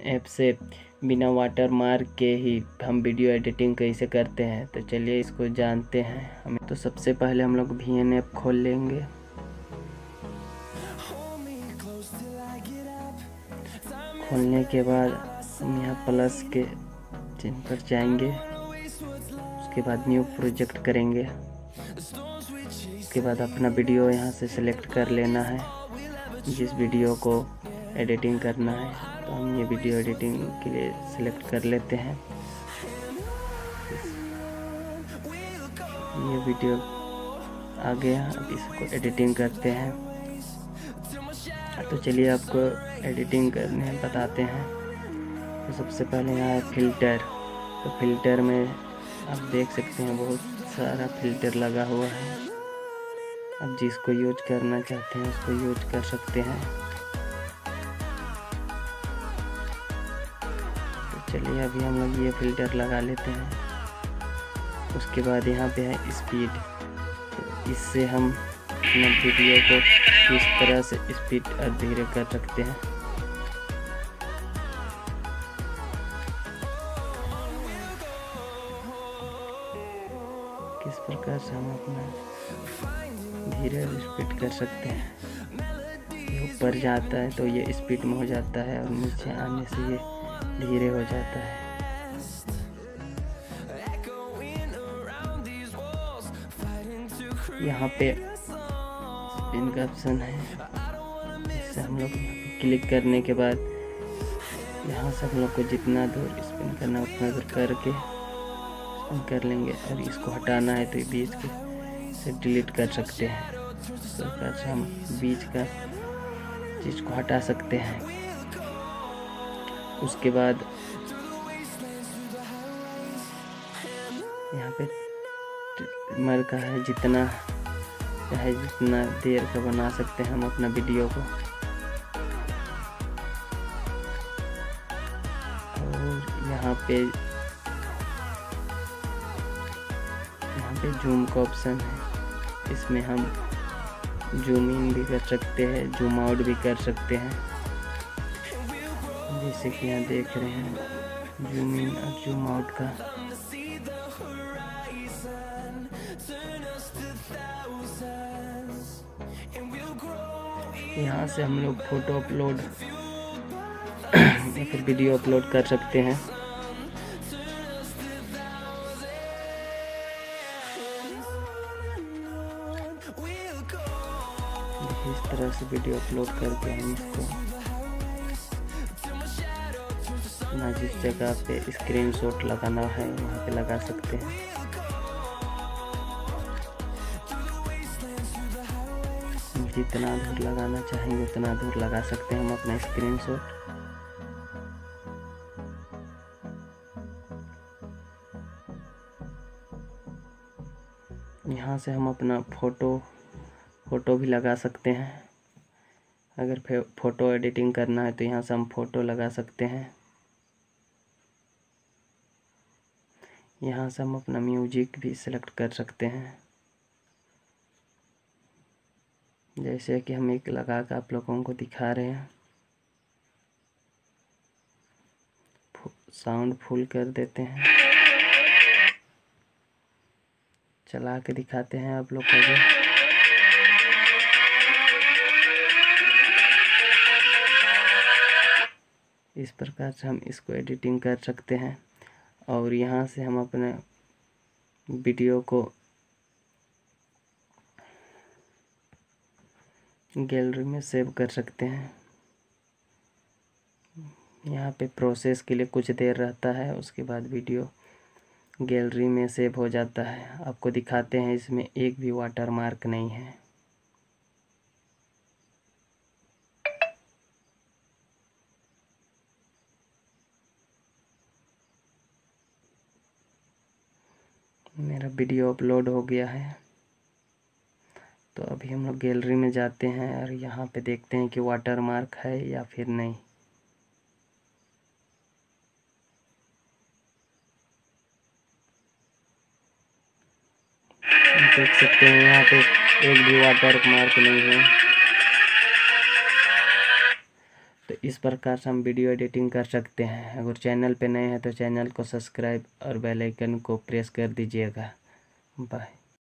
App से बिना water mark के ही हम वीडियो एडिटिंग कैसे करते हैं, तो चलिए इसको जानते हैं। हमें तो सबसे पहले हम लोग VN ऐप खोल लेंगे। खोलने के बाद हम यहाँ प्लस के चिन्ह पर जाएंगे, उसके बाद न्यू प्रोजेक्ट करेंगे। उसके बाद अपना वीडियो यहाँ से सिलेक्ट कर लेना है, जिस वीडियो को एडिटिंग करना है। तो हम ये वीडियो एडिटिंग के लिए सिलेक्ट कर लेते हैं। ये वीडियो आ गया, अब इसको एडिटिंग करते हैं। तो चलिए आपको एडिटिंग करने बताते हैं। तो सबसे पहले यहाँ है फ़िल्टर। तो फ़िल्टर में आप देख सकते हैं बहुत सारा फ़िल्टर लगा हुआ है। अब जिसको यूज करना चाहते हैं उसको यूज कर सकते हैं। तो चलिए अभी हम लोग ये फ़िल्टर लगा लेते हैं। उसके बाद यहाँ पे है स्पीड। तो इससे हम अपना वीडियो को किस तरह से स्पीड और धीरे कर सकते हैं। किस प्रकार से हम अपना धीरे स्पीड कर सकते हैं। ये ऊपर जाता है तो ये स्पीड में हो जाता है, और नीचे आने से ये धीरे हो जाता है। यहाँ पे स्पिन का ऑप्शन है, इससे हम लोग क्लिक करने के बाद यहाँ से हम लोग को जितना दूर स्पिन करना उतना दूर करके स्पिन कर लेंगे। और इसको हटाना है तो बीच के से डिलीट कर सकते हैं। इस प्रकार से हम बीच का चीज़ को हटा सकते हैं। उसके बाद यहाँ पे मर का है, जितना चाहे जितना देर का बना सकते हैं हम अपना वीडियो को। और यहाँ पे जूम का ऑप्शन है, इसमें हम जूम इन भी कर सकते हैं, जूम आउट भी कर सकते हैं। जैसे कि यहाँ देख रहे हैं जूम इन और जूम आउट का। यहाँ से हम लोग फ़ोटो अपलोड या फिर वीडियो अपलोड कर सकते हैं। इस तरह से वीडियो अपलोड करके हम इसको ना जिस जगह पे स्क्रीनशॉट लगाना है वहाँ पे लगा सकते हैं। जितना दूर लगाना चाहेंगे उतना दूर लगा सकते हैं हम अपना स्क्रीनशॉट। यहाँ से हम अपना फ़ोटो भी लगा सकते हैं। अगर फ़ोटो एडिटिंग करना है तो यहाँ से हम फ़ोटो लगा सकते हैं। यहाँ से हम अपना म्यूजिक भी सिलेक्ट कर सकते हैं। जैसे कि हम एक लगा कर आप लोगों को दिखा रहे हैं। साउंड फुल कर देते हैं, चला के दिखाते हैं आप लोग को भी। इस प्रकार से हम इसको एडिटिंग कर सकते हैं। और यहाँ से हम अपने वीडियो को गैलरी में सेव कर सकते हैं। यहाँ पे प्रोसेस के लिए कुछ देर रहता है, उसके बाद वीडियो गैलरी में सेव हो जाता है। आपको दिखाते हैं, इसमें एक भी वाटर मार्क नहीं है। मेरा वीडियो अपलोड हो गया है। तो अभी हम लोग गैलरी में जाते हैं और यहाँ पे देखते हैं कि वाटर मार्क है या फिर नहीं। देख सकते हैं यहाँ पे एक भी वाटर मार्क नहीं है। तो इस प्रकार से हम वीडियो एडिटिंग कर सकते हैं। अगर चैनल पे नए हैं तो चैनल को सब्सक्राइब और बेल आइकन को प्रेस कर दीजिएगा। बाय।